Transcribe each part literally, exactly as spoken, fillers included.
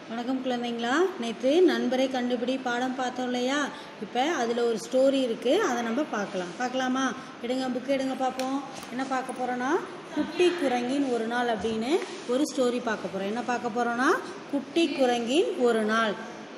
வணக்கம் குழந்தைங்களா. நேற்று நண்பரை கண்டுபிடி பாடம் பார்த்தோம் இல்லையா? இப்போ அதில் ஒரு ஸ்டோரி இருக்குது, அதை நம்ம பார்க்கலாம். பார்க்கலாமா? எடுங்க, புக்கு எடுங்க, பார்ப்போம். என்ன பார்க்க போகிறோன்னா, குட்டி குரங்கின் ஒரு நாள் அப்படின்னு ஒரு ஸ்டோரி பார்க்க போகிறோம். என்ன பார்க்க போகிறோன்னா, குட்டி குரங்கின் ஒரு நாள்.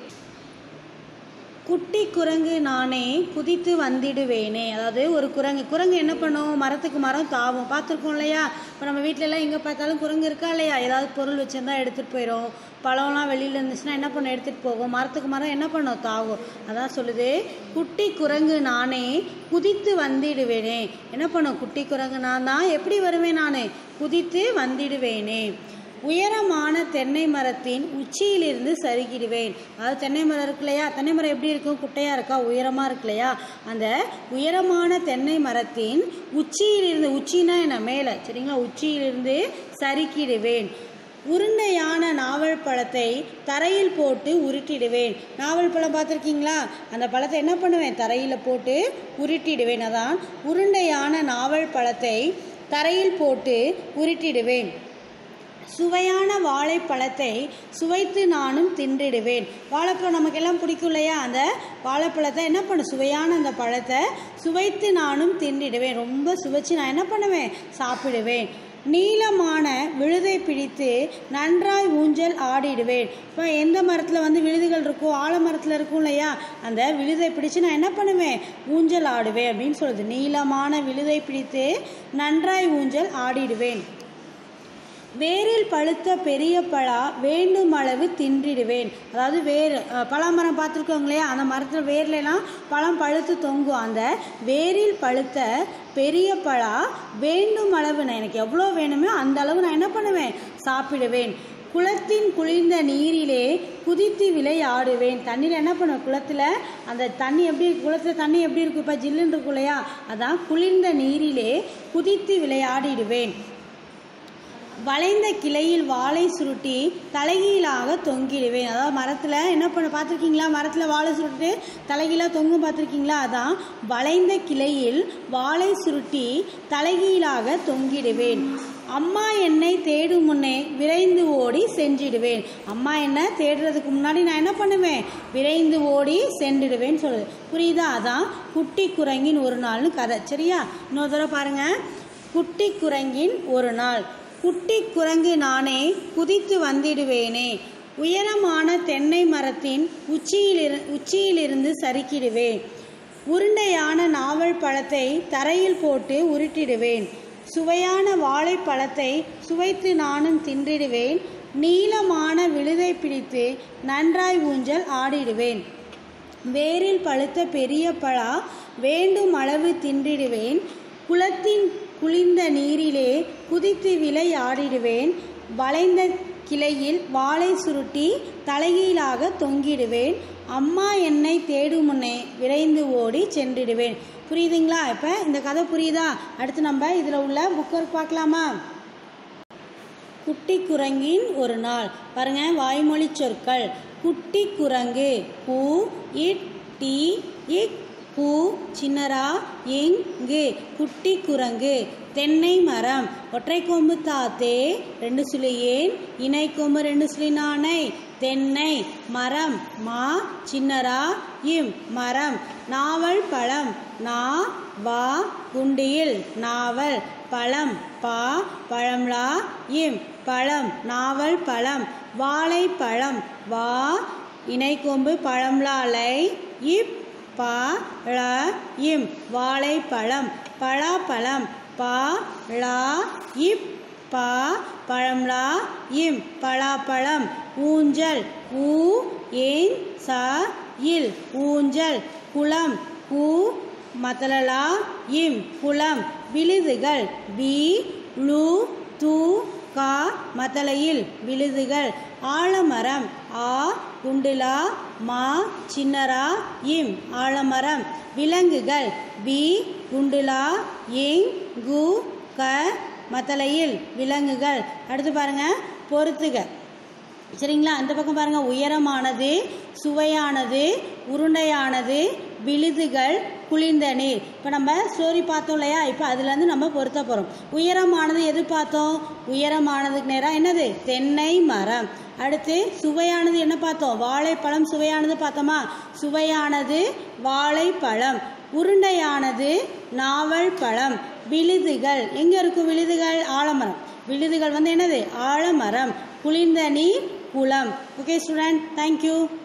குட்டி குரங்கு நானே குதித்து வந்திடுவேனே. அதாவது ஒரு குரங்கு குரங்கு என்ன பண்ணும், மரத்துக்கு மரம் தாவும். பார்த்துருக்கோம் இல்லையா? இப்போ நம்ம வீட்டிலலாம் எங்கே பார்த்தாலும் குரங்கு இருக்கா இல்லையா? ஏதாவது பொருள் வச்சுருந்தா எடுத்துகிட்டு போயிடும். பழம்லாம் வெளியில் இருந்துச்சுன்னா என்ன பண்ணும், எடுத்துகிட்டு போகும். மரத்துக்கு மரம் என்ன பண்ணும், தாவும். அதான் சொல்லுது, குட்டி குரங்கு நானே குதித்து வந்திடுவேனே. என்ன பண்ணும், குட்டி குரங்கு நான் தான் எப்படி வருவேன், நான் குதித்து வந்திடுவேனே. உயரமான தென்னை மரத்தின் உச்சியிலிருந்து சறுக்கிடுவேன். அதாவது தென்னை மரம் இருக்கு இல்லையா? தென்னை மரம் எப்படி இருக்கும், குட்டையாக இருக்கா, உயரமாக இருக்கு இல்லையா? அந்த உயரமான தென்னை மரத்தின் உச்சியிலிருந்து, உச்சினா என்ன, மேலே, சரிங்களா? உச்சியிலிருந்து சறுக்கிடுவேன். உருண்டையான நாவல் பழத்தை தரையில் போட்டு உருட்டிடுவேன். நாவல் பழம் பார்த்துருக்கீங்களா? அந்த பழத்தை என்ன பண்ணுவேன், தரையில் போட்டு உருட்டிடுவேன். அதான் உருண்டையான நாவல் பழத்தை தரையில் போட்டு உருட்டிடுவேன். சுவையான வாழைப்பழத்தை சுவைத்து நானும் தின்றிடுவேன். வாழைப்பழம் நமக்கெல்லாம் பிடிக்கும் இல்லையா? அந்த வாழைப்பழத்தை என்ன பண்ண, சுவையான அந்த பழத்தை சுவைத்து நானும் தின்றிடுவேன். ரொம்ப சுவைச்சு நான் என்ன பண்ணுவேன், சாப்பிடுவேன். நீளமான விழுதை பிடித்து நன்றாய் ஊஞ்சல் ஆடிடுவேன். இப்போ எந்த மரத்தில் வந்து விழுதுகள் இருக்கும், ஆலமரத்தில் இருக்கும் இல்லையா? அந்த விழுதை பிடிச்சு நான் என்ன பண்ணுவேன், ஊஞ்சல் ஆடுவேன் அப்படின்னு சொல்லுது. நீளமான விழுதை பிடித்து நன்றாய் ஊஞ்சல் ஆடிடுவேன். வேரில் பழுத்த பெரிய பழா வேண்டும் அளவு தின்றிடுவேன். அதாவது வேர், பழமரம் பார்த்துருக்கோங்க இல்லையா? அந்த மரத்தில் வேர்லாம் பழம் பழுத்து தொங்கும். அந்த வேரில் பழுத்த பெரிய பழா வேண்டும் அளவு, நான் எனக்கு எவ்வளோ வேணுமோ அந்த அளவு நான் என்ன பண்ணுவேன், சாப்பிடுவேன். குளத்தின் குளிர்ந்த நீரிலே குதித்து விளையாடுவேன். தண்ணியில் என்ன பண்ணுவேன், குளத்தில் அந்த தண்ணி எப்படி, குளத்தில் தண்ணி எப்படி இருக்கும், இப்போ ஜில்லுன்னு இருக்கும் இல்லையா? அதான் குளிர்ந்த நீரிலே குதித்து விளையாடிடுவேன். வளைந்த கிளையில் வாழை சுருட்டி தலைகீழாக தொங்கிடுவேன். அதாவது மரத்தில் என்ன பண்ண பார்த்துருக்கீங்களா? மரத்தில் வாழை சுருட்டு தலைகீழாக தொங்கும் பார்த்துருக்கீங்களா? அதான் வளைந்த கிளையில் வாழை சுருட்டி தலைகீழாக தொங்கிடுவேன். அம்மா என்னை தேடும் முன்னே விரைந்து ஓடி சென்றிடுவேன். அம்மா என்ன தேடுறதுக்கு முன்னாடி நான் என்ன பண்ணுவேன், விரைந்து ஓடி சென்றிடுவேன்னு சொல்லுது. புரியுதா? அதான் குட்டி குரங்கின் ஒரு நாள்னு கதை. சரியா? இன்னொரு தடவை பாருங்கள். குட்டி குரங்கின் ஒரு நாள். குட்டி குரங்கு நானே குதித்து வந்திடுவேனே. உயரமான தென்னை மரத்தின் உச்சியிலிரு உச்சியிலிருந்து சறுக்கிடுவேன். உருண்டையான நாவல் பழத்தை தரையில் போட்டு உருட்டிடுவேன். சுவையான வாழைப்பழத்தை சுவைத்து நானும் தின்றிடுவேன். நீளமான விழுதை பிடித்து நன்றாய் ஊஞ்சல் ஆடிடுவேன். வேரில் பழுத்த பெரிய பழா வேண்டும் அளவு தின்றிடுவேன். குளத்தின் குளிர்ந்த நீரிலே குதித்து விளையாடிடுவேன். வளைந்த கிளையில் வாழை சுருட்டி தலைகீழாக தொங்கிடுவேன். அம்மா என்னை தேடும் முன்னே விரைந்து ஓடி சென்றிடுவேன். புரியுதுங்களா? இப்போ இந்த கதை புரியுதா? அடுத்து நம்ம இதில் உள்ள புக்கர் பார்க்கலாமா? குட்டி குரங்கின் ஒரு நாள். பாருங்க, வாய்மொழி சொற்கள். குட்டி குரங்கு, பூ இட் டி இக் பூ, சின்னரா இங்கு. குட்டி குரங்கு. தென்னை மரம். ஒற்றை கொம்பு தாத்தே ரெண்டு சுழி ஏன், இணை கொம்பு ரெண்டு சுழி நானை. தென்னை மரம். மா சின்னரா இம் மரம். நாவல் பழம். நா வா குண்டியில் நாவல். பழம். பா பழம்லா இம் பழம். நாவல் பழம். வாழைப்பழம். வா இணை கொம்பு பழம்லாலை இப் பா ழ இம் வாழைப்பழம். பலாப்பழம். பா லா இப் பா பழம்லா இம் பலாப்பழம். ஊஞ்சல். ஊ ஏன் ச இல் ஊஞ்சல். குளம். கூ மதலலா இம் குளம். விழுதுகள். வி லு து கா மதலையில் விழுதுகள். ஆலமரம். ஆ குண்டுலா மா சின்னரா இம் ஆலமரம். விலங்குகள். வி குண்டுலா இங் கு க மதலையில் விலங்குகள். அடுத்து பாருங்க, பொறுத்துக. சரிங்களா? அந்த பக்கம் பாருங்கள். உயரமானது, சுவையானது, உருண்டையானது, விழுதுகள், குளிர்ந்த நீர். இப்போ நம்ம ஸ்டோரி பார்த்தோம் இல்லையா? இப்போ அதுலேருந்து நம்ம பொருத்த போகிறோம். உயரமானது எது பார்த்தோம்? உயரமானதுக்கு நேராக என்னது? தென்னை மரம். அடுத்து சுவையானது என்ன பார்த்தோம்? வாழைப்பழம் சுவையானது பார்த்தோமா? சுவையானது வாழைப்பழம். உருண்டையானது நாவல் பழம். விழுதுகள் எங்கே இருக்கும்? விழுதுகள் ஆலமரம். விழுதுகள் வந்து என்னது? ஆலமரம். குளிர்ந்த நீர் குளம். Okay student, thank you.